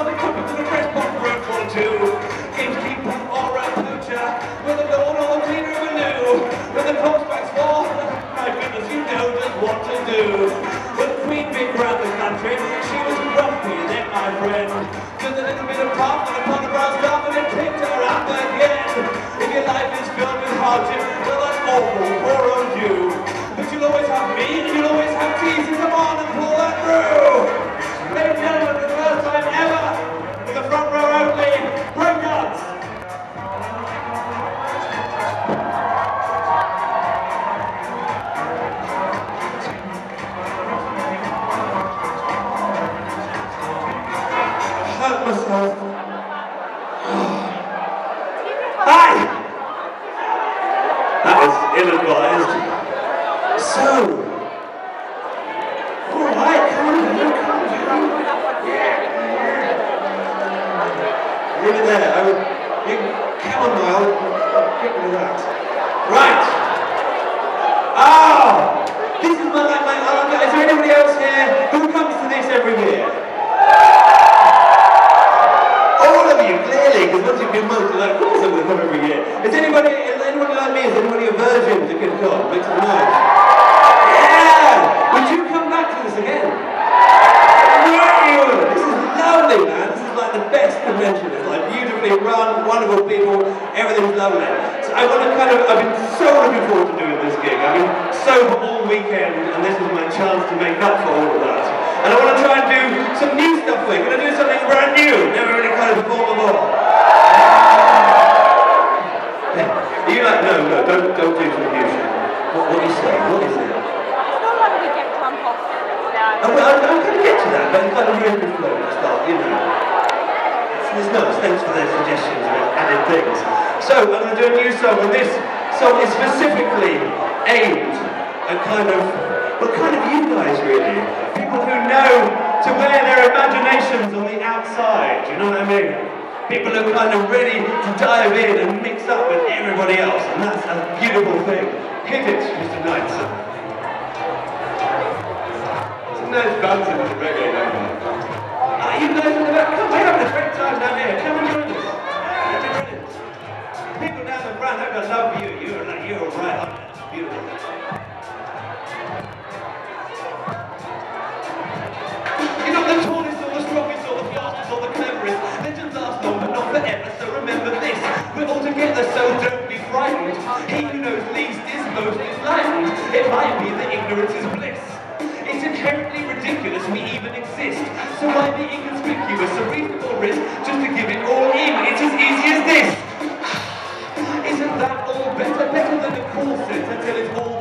they come with a press box room or two. Gamekeeper or a poacher, with a lawn or a cleaner of a new. With the prospects for, my goodness, you know just what to do. When the Queen big round the country, she was grumpy then, my friend. Just a little bit of pop and upon the brown stuff and it picked her up again. If your life is filled with hardship, well that's awful, poor old you. But you'll always have me and you'll always have tea, so come on and pull that through. Ladies and gentlemen, for the first time ever, in the front row only, breakdance. Hurt myself. Hi! That was ill-advised. So, alright, come on. Nearly there. Chamomile, get rid of that. Right. Oh! This is my is there anybody else here who comes to this every year? All of you, clearly, because once you've been most, you're like, of course I'm going to come every year. Is anybody like me? Is anybody a virgin to kitacon? Make some noise. Yeah! Would you come back to this again? This is lovely, man. This is like the best convention. It's like beautifully run, wonderful people, everything's lovely. So I've been so looking forward to doing this gig. I've been sober all weekend, and this is my chance to make up for all of that. And I want to try and do some new stuff for you. Going to do something brand new, never really kind of performed before. Are you like, no, don't do some new shit. What do you say? What is it? I'm going to get to that, but it's kind of really good flow to start, you know. There's no, thanks for their suggestions about added things. So, I'm going to do a new song, and this song is specifically aimed at kind of you guys, really. People who know to wear their imaginations on the outside, you know what I mean? People who are kind of ready to dive in and mix up with everybody else, and that's a beautiful thing. Hit it, Mr. Knight. Nice bouncing with the reggae, don't you? You guys in the back, come, we're having a great time down here. Come and join us. That'd be brilliant. People down the front, I love you. You're right up there. It's beautiful. You're not the tallest or the strongest or the fastest or the cleverest. Legends last long but not forever, so remember this. We're all together, so don't be frightened. He who knows least is most enlightened. It might be that ignorance is bliss. It's inherently ridiculous we even exist. So why be inconspicuous? A reasonable risk just to give it all in. It's as easy as this. Isn't that all better? Better than a call center till it's all